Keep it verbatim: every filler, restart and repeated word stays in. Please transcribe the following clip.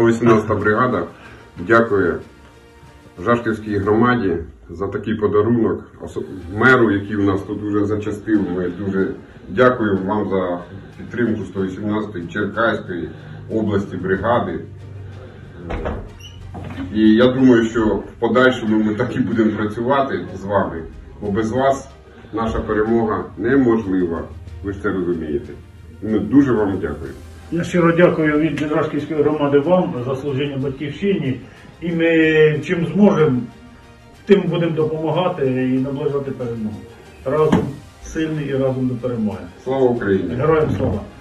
сто вісімнадцята бригада дякує Жашківській громаді за такий подарунок. Меру, який у нас тут вже зачастив, ми дуже дякуємо вам за підтримку сто вісімнадцятої Черкаської області бригади. І я думаю, що в подальшому ми так і будемо працювати з вами, бо без вас наша перемога неможлива. Ви ж це розумієте. Ми дуже вам дякуємо. Я щиро дякую від Жашківської громади вам за служіння батьківщині. І ми чим зможемо, тим будемо допомагати і наближати перемогу. Разом сильні і разом до перемоги. Слава Україні! Героям слава!